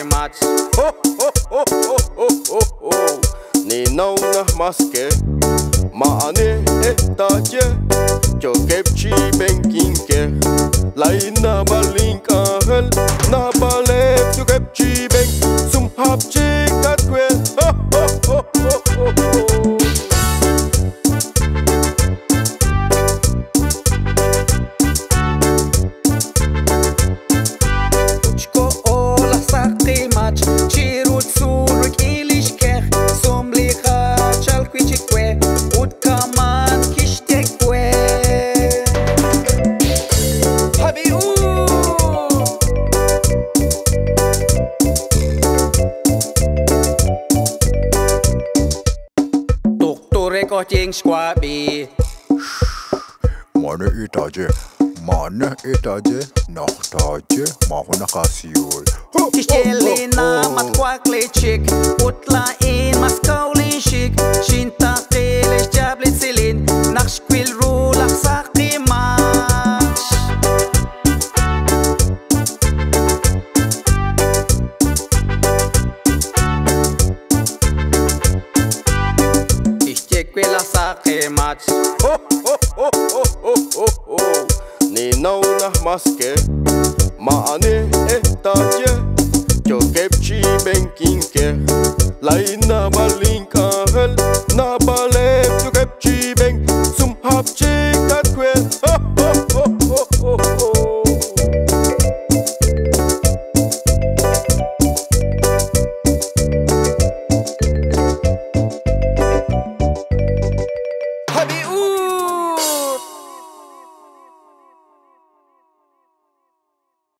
match. Ho ho ho ho ho ho ho. Ni nou na maske, maane etaje. Jo kepchi benkinker, lai na balink ahel, na balep jo kepchi benk, sum hapchik dat kwel. Ho ho ho ho ho ho. Ko jing squabi. Mana itaje, nachtaje, mahuna kasiul. Kistelina mat kwakle chick, utla in maskaulin chic, shinta teles jablit silin, nach squil rula saki match. Quella sake match. Ho ho ho ho ho ho ho. Ni nou na maske, maane etaje.